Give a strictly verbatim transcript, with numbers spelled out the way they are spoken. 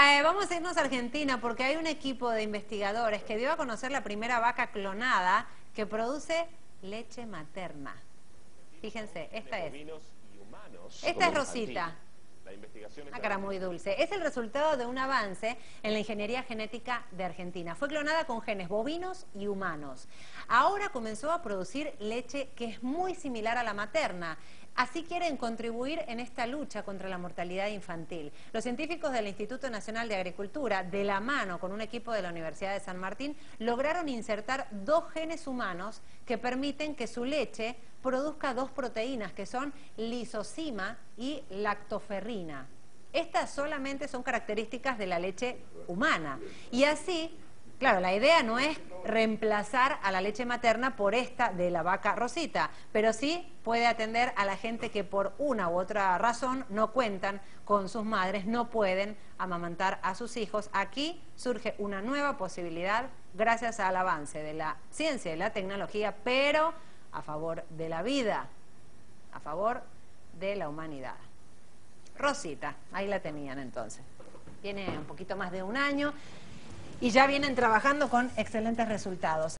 Eh, vamos a irnos a Argentina porque hay un equipo de investigadores que dio a conocer la primera vaca clonada que produce leche materna. Fíjense, esta es. Esta es Rosita. Una cara muy dulce. Es el resultado de un avance en la ingeniería genética de Argentina. Fue clonada con genes bovinos y humanos. Ahora comenzó a producir leche que es muy similar a la materna. Así quieren contribuir en esta lucha contra la mortalidad infantil. Los científicos del Instituto Nacional de Agricultura, de la mano con un equipo de la Universidad de San Martín, lograron insertar dos genes humanos que permiten que su leche produzca dos proteínas que son lisozima y lactoferrina. Estas solamente son características de la leche humana. Y así, claro, la idea no es reemplazar a la leche materna por esta de la vaca Rosita, pero sí puede atender a la gente que por una u otra razón no cuentan con sus madres, no pueden amamantar a sus hijos. Aquí surge una nueva posibilidad gracias al avance de la ciencia y la tecnología, pero a favor de la vida, a favor de la humanidad. Rosita, ahí la tenían entonces. Tiene un poquito más de un año y ya vienen trabajando con excelentes resultados.